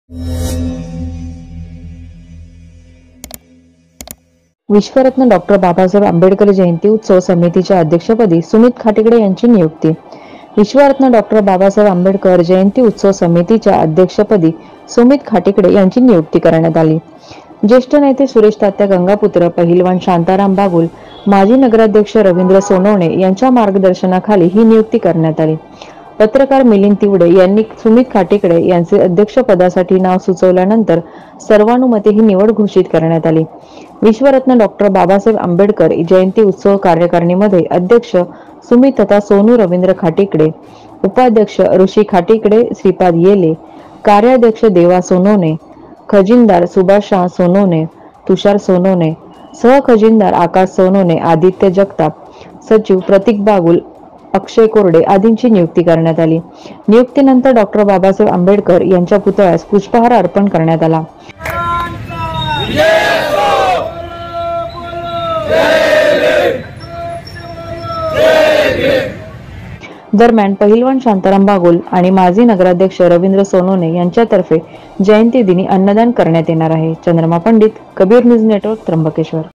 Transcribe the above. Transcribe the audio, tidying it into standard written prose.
विश्वरत्न doctor Babasaheb Ambedkar जयंती उत्सव समितीच्या अध्यक्षपदी सुमित खाटीकडे यांची नियुक्ती। विश्वरत्न डॉक्टर बाबासाहेब आंबेडकर जयंती उत्सव समितीच्या अध्यक्षपदी सुमित खाटीकडे यांची नियुक्ती करण्यात आली। ज्येष्ठ नेते सुरेश तात्या गंगापुत्र, पहिलवान शांताराम बागुल, माजी नगराध्यक्ष रवींद्र सोनवणे यांच्या मार्गदर्शनाखाली ही नियुक्ती करण्यात आली। पत्रकार मिलिंद तिवडे यांनी सुमित खाटीकडे यांचे अध्यक्षपदासाठी नाव सुचवल्यानंतर सर्वानुमते ही निवड घोषित करण्यात आली। विश्वरत्न डॉक्टर बाबासाहेब आंबेडकर जयंती उत्सव कार्यकारिणीमध्ये अध्यक्ष सुमित तथा सोनू रवींद्र खाटीकडे, उपाध्यक्ष ऋषी खाटीकडे, श्रीपाद येले, कार्याध्यक्ष देवा सोनवणे, खजिनदार सुभाष सोनवणे, तुषार सोनवणे, सहखजिनदार आकाश सोनवणे, आदित्य जगताप, सचिव प्रतीक बागुल, अक्षय कोरडे आदींची नियुक्ती करण्यात आली। नियुक्तीनंतर डॉक्टर बाबासाहेब आंबेडकर यांच्या पुतळ्यास पुष्पहार अर्पण करण्यात आला। दरम्यान पहिलवान शांताराम बागुल आणि माजी नगराध्यक्ष रवींद्र सोनवणे यांच्यातर्फे जयंती दिनी अन्नदान करण्यात येणार आहे। Chandrama Pandit, Kabir news network, Trimbakeshwar.